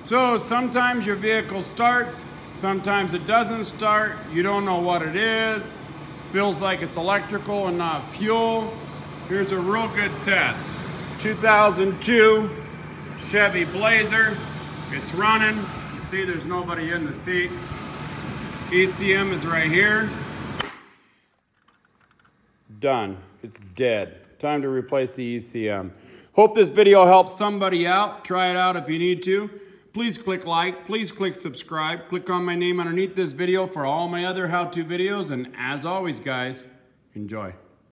So sometimes your vehicle starts, sometimes it doesn't start. You don't know what it is. It feels like it's electrical and not fuel. Here's a real good test. 2002 Chevy Blazer. It's running. You see there's nobody in the seat. ECM is right here. Done. It's dead. Time to replace the ECM. Hope this video helps somebody out. Try it out if you need to. Please click like. Please click subscribe. Click on my name underneath this video for all my other how-to videos. And as always, guys, enjoy.